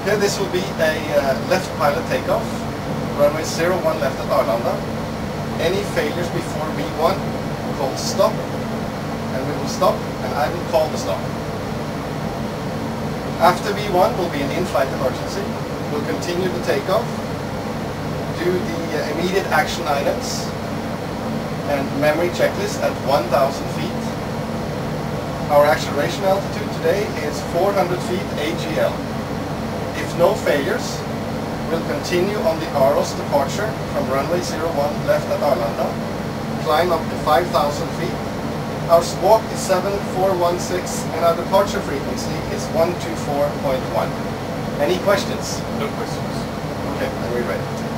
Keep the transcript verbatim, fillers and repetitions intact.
Okay, this will be a uh, left pilot takeoff, runway zero one left at Arlanda. Any failures before V one, call stop, and we will stop, and I will call the stop. After V one will be an in-flight emergency. We'll continue the takeoff, do the uh, immediate action items, and memory checklist at one thousand feet. Our acceleration altitude today is four hundred feet A G L. If no failures, we'll continue on the AROS departure from runway zero one left at Arlanda, climb up to five thousand feet. Our squawk is seven four one six and our departure frequency is one two four point one. Any questions? No questions. Okay, then we're ready.